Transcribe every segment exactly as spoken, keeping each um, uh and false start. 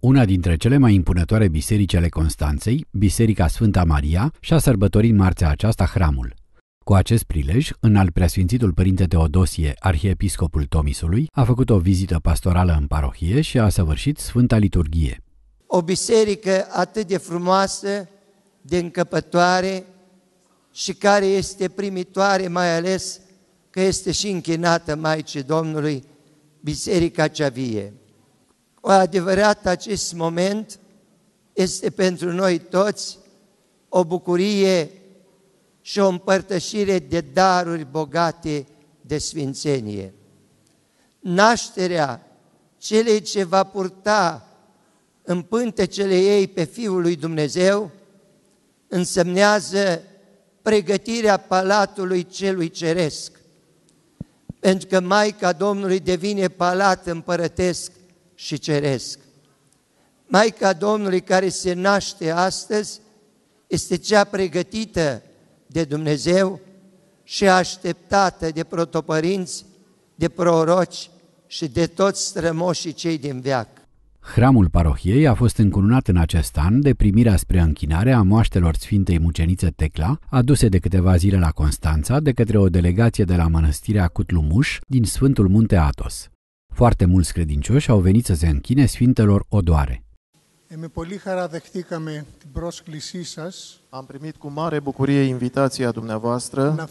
Una dintre cele mai impunătoare biserici ale Constanței, Biserica Sfânta Maria, și-a sărbătorit marțea aceasta hramul. Cu acest prilej, înalt preasfințitul părinte Teodosie, arhiepiscopul Tomisului, a făcut o vizită pastorală în parohie și a săvârșit Sfânta Liturghie. O biserică atât de frumoasă, de încăpătoare și care este primitoare, mai ales că este și închinată Maicii Domnului, Biserica cea vie. Cu adevărat, acest moment este pentru noi toți o bucurie și o împărtășire de daruri bogate de sfințenie. Nașterea celei ce va purta în pântecele ei pe Fiul lui Dumnezeu însemnează pregătirea palatului celui ceresc, pentru că Maica Domnului devine palat împărătesc și ceresc. Maica Domnului care se naște astăzi este cea pregătită de Dumnezeu și așteptată de protopărinți, de proroci și de toți strămoșii cei din veac. Hramul parohiei a fost încununat în acest an de primirea spre închinare a moaștelor Sfintei Mucenițe Tecla, aduse de câteva zile la Constanța de către o delegație de la mănăstirea Cutlumuș din Sfântul Munte Athos. Foarte mulți credincioși au venit să se închine Sfintelor Odoare. Am primit cu mare bucurie invitația dumneavoastră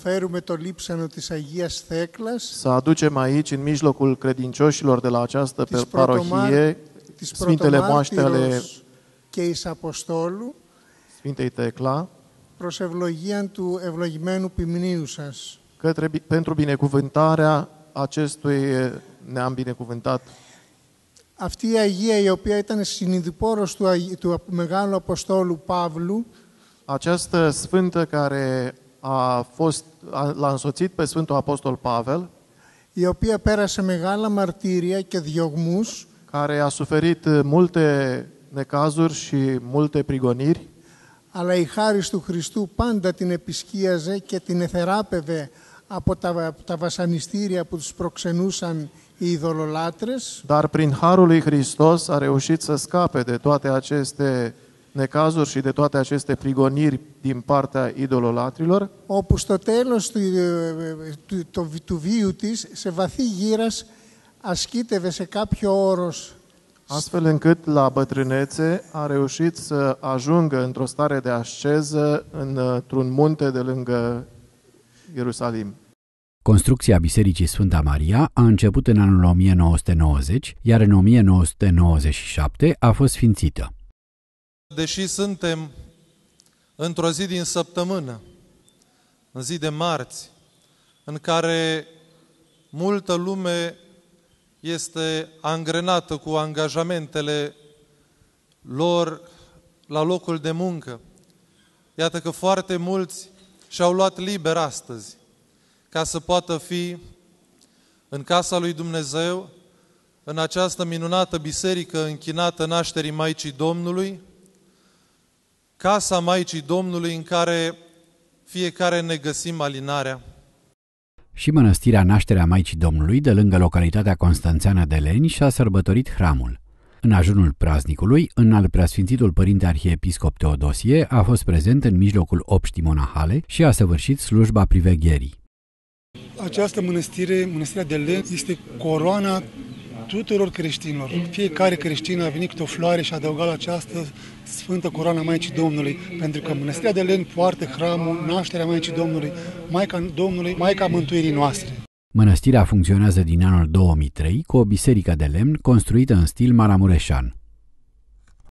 să aducem aici, în mijlocul credincioșilor de la această parohie, Sfintele moaște ale Sfintei Tecla, către, pentru binecuvântarea acestui neam binecuvântat. Αυτή η Αγία, η οποία ήταν συνειδηπόρος του, του Μεγάλου Αποστόλου Παύλου, această sfântă care a fost, l-a însoțit pe Sfântul Apostol Pavel, η οποία πέρασε μεγάλα μαρτύρια και διωγμούς, care a suferit multe necazuri și multe prigoniri, αλλά η χάρις του Χριστού πάντα την επισκίαζε και την εθεράπευε από τα, τα βασανιστήρια που τους προξενούσαν οι ειδωλολάτρες. Dar prin harul lui Hristos a reușit să scape de toate aceste necazuri și de toate aceste prigoniri din partea idololatrilor. Όπου στο τέλος του, του, του, του βίου της, σε βαθύ γύρας, ασκήτευε σε κάποιο όρος. Astfel încât la bătrânețe a reușit să ajungă într-o stare de asceză într-un munte de lângă Ierusalim. Construcția Bisericii Sfânta Maria a început în anul o mie nouă sute nouăzeci, iar în o mie nouă sute nouăzeci și șapte a fost sfințită. Deși suntem într-o zi din săptămână, în zi de marți, în care multă lume este angrenată cu angajamentele lor la locul de muncă, iată că foarte mulți și-au luat liber astăzi ca să poată fi în casa lui Dumnezeu, în această minunată biserică închinată nașterii Maicii Domnului, casa Maicii Domnului în care fiecare ne găsim alinarea. Și mănăstirea Nașterea Maicii Domnului, de lângă localitatea constanțeană de Leni, și-a sărbătorit hramul. În ajunul praznicului, înalt preasfințitul părinte arhiepiscop Teodosie a fost prezent în mijlocul obștii monahale și a săvârșit slujba privegherii. Această mănăstire, mănăstirea de Leni, este coroana tuturor creștinilor. Fiecare creștin a venit cu o floare și a adăugat la această sfântă coroană Maicii Domnului, pentru că mănăstirea de Leni poartă hramul Nașterea Maicii Domnului, Maica Domnului, Maica mântuirii noastre. Mănăstirea funcționează din anul două mii trei cu o biserică de lemn construită în stil maramureșan.